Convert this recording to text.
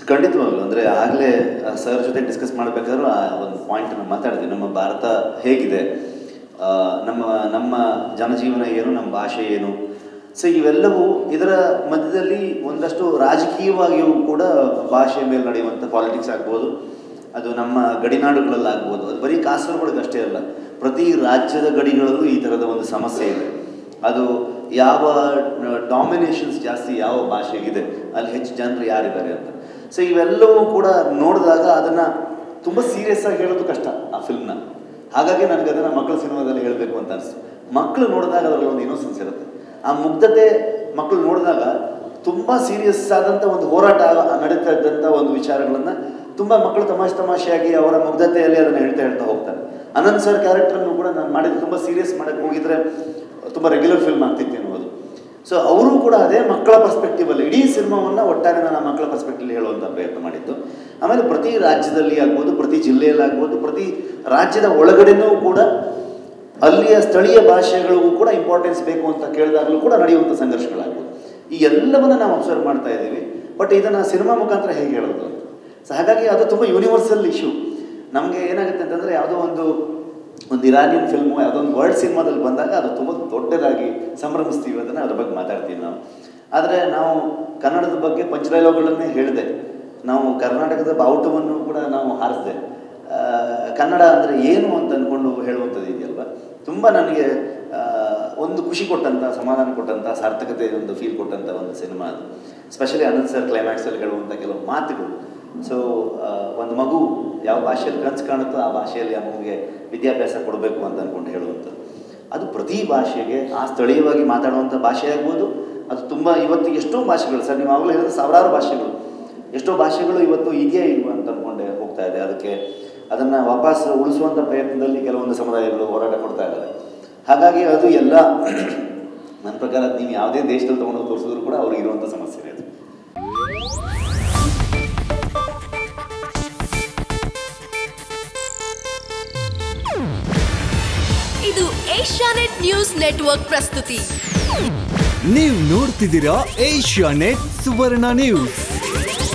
ಖಂಡಿತವಾಗ್ಲು ಅಂದರೆ ಆಗಲೇ ಸರ್ ಜೊತೆ ಡಿಸ್ಕಸ್ ಮಾಡಬೇಕಾದ್ರೂ ಆ ಒಂದು ಪಾಯಿಂಟನ್ನು ಮಾತಾಡಿದ್ವಿ. ನಮ್ಮ ಭಾರತ ಹೇಗಿದೆ, ನಮ್ಮ ನಮ್ಮ ಜನಜೀವನ ಏನು, ನಮ್ಮ ಭಾಷೆ ಏನು. ಸೊ ಇವೆಲ್ಲವೂ ಇದರ ಮಧ್ಯದಲ್ಲಿ ಒಂದಷ್ಟು ರಾಜಕೀಯವಾಗಿಯೂ ಕೂಡ ಭಾಷೆಯ ಮೇಲೆ ನಡೆಯುವಂಥ ಪಾಲಿಟಿಕ್ಸ್ ಆಗ್ಬೋದು, ಅದು ನಮ್ಮ ಗಡಿನಾಡುಗಳಲ್ಲಾಗ್ಬೋದು. ಅದು ಬರೀ ಕಾಸರಗೋಡಿಗೆ ಅಷ್ಟೇ ಅಲ್ಲ, ಪ್ರತಿ ರಾಜ್ಯದ ಗಡಿಗಳಲ್ಲೂ ಈ ಥರದ ಒಂದು ಸಮಸ್ಯೆ ಇದೆ. ಅದು ಯಾವ ಡಾಮಿನೇಷನ್ಸ್ ಜಾಸ್ತಿ ಯಾವ ಭಾಷೆಗಿದೆ, ಅಲ್ಲಿ ಹೆಚ್ಚು ಜನರು ಯಾರಿದ್ದಾರೆ ಅಂತ. ಸೊ ಇವೆಲ್ಲವೂ ಕೂಡ ನೋಡಿದಾಗ ಅದನ್ನು ತುಂಬ ಸೀರಿಯಸ್ ಆಗಿ ಹೇಳೋದು ಕಷ್ಟ ಆ ಫಿಲ್ಮ್ನ. ಹಾಗಾಗಿ ನನಗೆ ಅದನ್ನು ಮಕ್ಕಳ ಸಿನಿಮಾದಲ್ಲಿ ಹೇಳಬೇಕು ಅಂತ ಅನಿಸ್ತು. ಮಕ್ಕಳು ನೋಡಿದಾಗ ಅದರಲ್ಲಿ ಒಂದು ಇನ್ನೋಸೆನ್ಸ್ ಇರುತ್ತೆ, ಆ ಮುಗ್ಧತೆ ಮಕ್ಕಳು ನೋಡಿದಾಗ ತುಂಬ ಸೀರಿಯಸ್ ಆದಂಥ ಒಂದು ಹೋರಾಟ ನಡೀತಾ ಇದ್ದಂಥ ಒಂದು ವಿಚಾರಗಳನ್ನು ತುಂಬ ಮಕ್ಕಳು ತಮಾಷೆಯಾಗಿ ಅವರ ಮುಗ್ಧತೆಯಲ್ಲಿ ಅದನ್ನು ಹೇಳ್ತಾ ಹೋಗ್ತಾರೆ. ಅನಂತ್ ಸರ್ ಕ್ಯಾರೆಕ್ಟರನ್ನು ಕೂಡ ನಾನು ಮಾಡಿದ್ದು ತುಂಬ ಸೀರಿಯಸ್ ಮಾಡೋಕ್ಕೆ ಹೋಗಿದ್ರೆ ತುಂಬ ರೆಗ್ಯುಲರ್ ಫಿಲ್ಮ್ ಆಗ್ತಿತ್ತು ಅನ್ನೋದು. ಸೊ ಅವರು ಕೂಡ ಅದೇ ಮಕ್ಕಳ ಪರ್ಸ್ಪೆಕ್ಟಿವಲ್ಲಿ ಇಡೀ ಸಿನಿಮಾವನ್ನು ಒಟ್ಟಾರೆ ನಾನು ಮಕ್ಕಳ ಪರ್ಸ್ಪೆಕ್ಟಿವ್ ಹೇಳುವಂಥ ಪ್ರಯತ್ನ ಮಾಡಿದ್ದು. ಆಮೇಲೆ ಪ್ರತಿ ರಾಜ್ಯದಲ್ಲಿ ಆಗ್ಬೋದು, ಪ್ರತಿ ಜಿಲ್ಲೆಯಲ್ಲಾಗ್ಬೋದು, ಪ್ರತಿ ರಾಜ್ಯದ ಒಳಗಡೆನೂ ಕೂಡ ಅಲ್ಲಿಯ ಸ್ಥಳೀಯ ಭಾಷೆಗಳಿಗೂ ಕೂಡ ಇಂಪಾರ್ಟೆನ್ಸ್ ಬೇಕು ಅಂತ ಕೇಳಿದಾಗಲೂ ಕೂಡ ನಡೆಯುವಂಥ ಸಂಘರ್ಷಗಳಾಗ್ಬೋದು. ಈ ಎಲ್ಲವನ್ನು ನಾವು ಅಬ್ಸರ್ವ್ ಮಾಡ್ತಾ ಇದ್ದೀವಿ. ಬಟ್ ಇದನ್ನು ಸಿನಿಮಾ ಮುಖಾಂತರ ಹೇಗೆ ಹೇಳೋದು ಅಂತ. ಸೊ ಹಾಗಾಗಿ ಅದು ತುಂಬ ಯೂನಿವರ್ಸಲ್ ಇಶ್ಯೂ. ನಮಗೆ ಏನಾಗುತ್ತೆ ಅಂತಂದರೆ ಯಾವುದೋ ಒಂದು ಇರಾನಿಯನ್ ಫಿಲ್ಮು, ಯಾವುದೋ ಒಂದು ವರ್ಲ್ಡ್ ಸಿನಿಮಾದಲ್ಲಿ ಬಂದಾಗ ಅದು ತುಂಬ ದೊಡ್ಡದಾಗಿ ಸಂಭ್ರಮಿಸ್ತೀವಿ, ಅದನ್ನು ಅದ್ರ ಬಗ್ಗೆ ಮಾತಾಡ್ತೀವಿ ನಾವು. ಆದರೆ ನಾವು ಕನ್ನಡದ ಬಗ್ಗೆ ಪಂಚ ಡೈಲಾಗ್ಗಳನ್ನೇ ಹೇಳಿದೆ, ನಾವು ಕರ್ನಾಟಕದ ಬಾವುಟವನ್ನು ಕೂಡ ನಾವು ಹಾರಿಸಿದೆ. ಕನ್ನಡ ಅಂದರೆ ಏನು ಅಂತ ಅಂದ್ಕೊಂಡು ಹೇಳುವಂಥದ್ದು ಇದೆಯಲ್ವ, ತುಂಬ ನನಗೆ ಒಂದು ಖುಷಿ ಕೊಟ್ಟಂಥ, ಸಮಾಧಾನ ಕೊಟ್ಟಂಥ, ಸಾರ್ಥಕತೆ ಒಂದು ಫೀಲ್ ಕೊಟ್ಟಂಥ ಒಂದು ಸಿನಿಮಾ ಅದು. ಸ್ಪೆಷಲಿ ಅನಂತ್ ಸರ್ ಕ್ಲೈಮ್ಯಾಕ್ಸಲ್ಲಿ ಹೇಳುವಂಥ ಕೆಲವು ಮಾತುಗಳು. ಸೊ ಒಂದು ಮಗು ಯಾವ ಭಾಷೆಯಲ್ಲಿ ಕನಸು ಕಾಣುತ್ತೋ ಆ ಭಾಷೆಯಲ್ಲಿ ಆ ಮಗುಗೆ ವಿದ್ಯಾಭ್ಯಾಸ ಕೊಡಬೇಕು ಅಂತ ಅಂದ್ಕೊಂಡು ಹೇಳುವಂಥದ್ದು. ಅದು ಪ್ರತಿ ಭಾಷೆಗೆ ಆ ಸ್ಥಳೀಯವಾಗಿ ಮಾತಾಡುವಂಥ ಭಾಷೆ ಆಗ್ಬೋದು, ಅದು ತುಂಬ ಇವತ್ತು ಎಷ್ಟೋ ಭಾಷೆಗಳು ಸರ್, ನೀವು ಆಗಲೇ ಹೇಳಿದ್ರೆ ಸಾವಿರಾರು ಭಾಷೆಗಳು, ಎಷ್ಟೋ ಭಾಷೆಗಳು ಇವತ್ತು ಇದೆಯೇ ಇಲ್ವ ಅಂತ ಅಂದ್ಕೊಂಡೆ ಹೋಗ್ತಾ ಇದೆ. ಅದಕ್ಕೆ ಅದನ್ನು ವಾಪಸ್ ಉಳಿಸುವಂಥ ಪ್ರಯತ್ನದಲ್ಲಿ ಕೆಲವೊಂದು ಸಮುದಾಯಗಳು ಹೋರಾಟ ಕೊಡ್ತಾ ಇದ್ದಾರೆ. ಹಾಗಾಗಿ ಅದು ಎಲ್ಲ ನನ್ನ ಪ್ರಕಾರ ನೀವು ಯಾವುದೇ ದೇಶದಲ್ಲಿ ತೊಗೊಂಡು ತೋರಿಸಿದ್ರು ಕೂಡ ಅವ್ರಿಗೆ ಇರುವಂಥ ಸಮಸ್ಯೆ ಇದೆ. ಇದು ಏಷ್ಯಾನೆಟ್ ನ್ಯೂಸ್ ನೆಟ್ವರ್ಕ್ ಪ್ರಸ್ತುತಿ. ನೀವು ನೋಡ್ತಿದ್ದೀರಾ ಏಷ್ಯಾನೆಟ್ ಸುವರ್ಣ ನ್ಯೂಸ್.